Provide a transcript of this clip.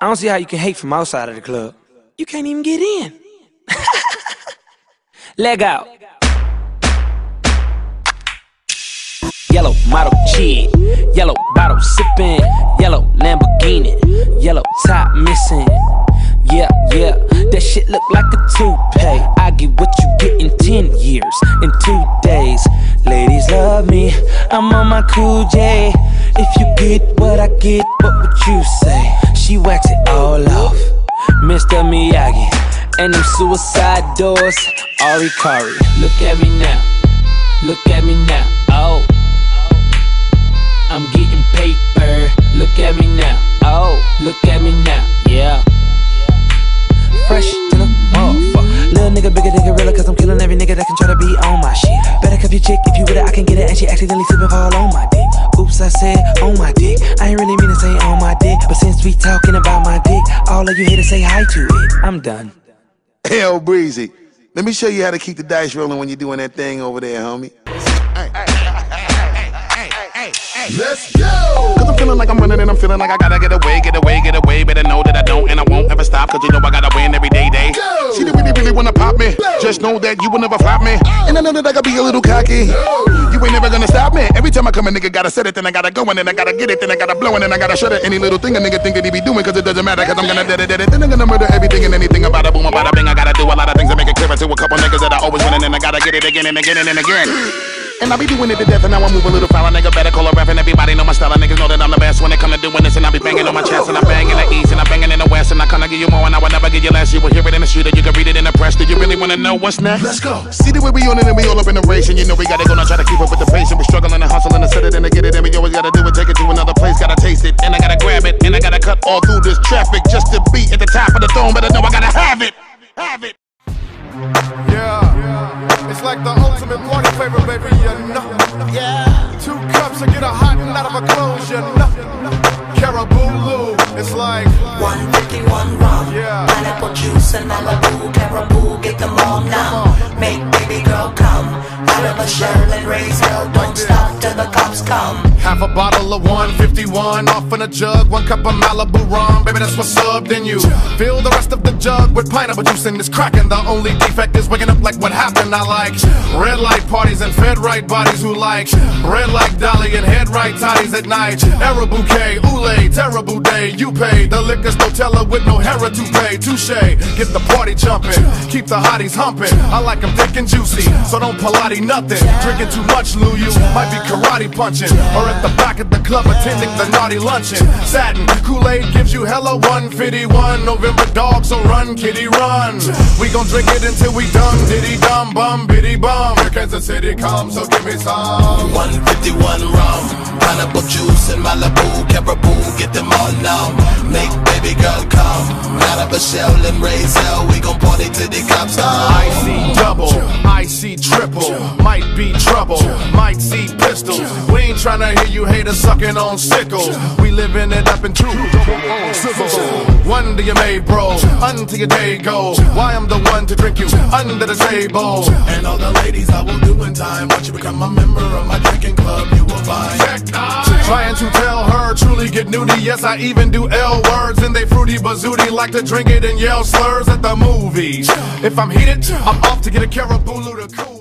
I don't see how you can hate from outside of the club. You can't even get in. Leg out. Yellow model chick, yellow bottle sipping, yellow Lamborghini, yellow top missing. Yeah, yeah, that shit look like a toupee. I get what you get in 10 years, in 2 days. Ladies love me, I'm on my cool J. If you get what I get, what would you say? She wax it all off, Mr. Miyagi. And them suicide doors, Ari Kari. Look at me now, look at me now, oh. I'm getting paper, look at me now, oh. Look at me now, yeah. Fresh to the motherfucker. Little nigga bigger than gorilla, cause I'm killing every nigga that can try to be on my shit. Better cuff your chick, if you with it I can get it. And she accidentally slip and fall on my dick. Oops, I said on my dick. I ain't really mean to say on my dick, but since we talking about my dick, all of you here to say hi to it. I'm done. Hell, Breezy, let me show you how to keep the dice rolling when you're doing that thing over there, homie. Let's go! Cause I'm feeling like I'm running and I'm feeling like I gotta get away. Better know that I don't and I won't ever stop, cause you know I gotta win every day. Go! See, they really wanna pop me. Go! Just know that you will never flop me. Oh! And I know that I gotta be a little cocky. Go! You ain't never gonna stop me. Every time I come a nigga gotta set it, then I gotta go, and then I gotta get it, then I gotta blow, and then I gotta shut it. Any little thing a nigga think that he be doing, cause it doesn't matter, cause I'm gonna dead it. Then I'm gonna murder everything and anything about a boom, about a bing. I gotta do a lot of things to make it clearer to a couple niggas that I always win, and then I gotta get it again and again and again. And I be doing it to death, and now I move a little foul. A nigga better call a ref, and everybody know my style. And niggas know that I'm the best when it come to doing this. And I be banging on my chest, and I bang in the east, and I banging in the west. And I kinda give you more, and I will never give you less. You will hear it in the street, or you can read it in the press. Do you really wanna know what's next? Let's go. See the way we on it, and we all up in the race. And you know we gotta go now, try to keep up with the pace. And we struggling and hustling to set it and to get it. And we always gotta do it, take it to another place. Gotta taste it, and I gotta grab it, and I gotta cut all through this traffic just to be at the top of the throne. But I know I gotta have it, have it. Yeah, it's like the ultimate party favor, baby, you know. Yeah, 2 cups to get a hot and out of a clothes, you know. Caraboo, it's like 151 rum, yeah. Pineapple juice and Malibu, Caraboo, get them all now. Make baby girl come out of a shell and raise hell. Don't stop till the cops come. Half a bottle of 151 off in a jug, 1 cup of Malibu rum, baby, that's what's up. Then you fill the rest of the jug with pineapple juice and it's cracking. The only defect is waking up like what happened. I like red light parties and fed right bodies who like red like Dolly and head right toddies at night. Era bouquet, oolay, terrible day. You pay the liquor's Nutella with no hair to pay. Touche, get the party jumping, keep the hotties humping. I like them thick and juicy, so don't Pilates nothing. Drinking too much, Lou, you might be karate punching, or at the back of the club attending the naughty luncheon. Satin Kool-Aid gives you hella 151. November dog, so run kitty run. We gon' drink it until we done. Diddy dum bum biddy bum. Here Kansas City comes, so give me some 151 rum, pineapple juice and Malibu, Caraboo, get them all now. Make baby girl come out of a shell and raise hell. We gon' party till the cops come. I see double, I see triple, might be trouble, might see pistols. We ain't tryna hear you haters sucking on sickles. We living it up in true one to your made, bro, until your day goes. Why I'm the one to drink you under the table. And all the ladies I will do in time. Once you become a member of my drinking club, you will find. Trying to tell her, truly get nudie. Yes, I even do L words, and they fruity bazooty. Like to drink it and yell slurs at the movies. If I'm heated, I'm off to get a Caraboo to cool.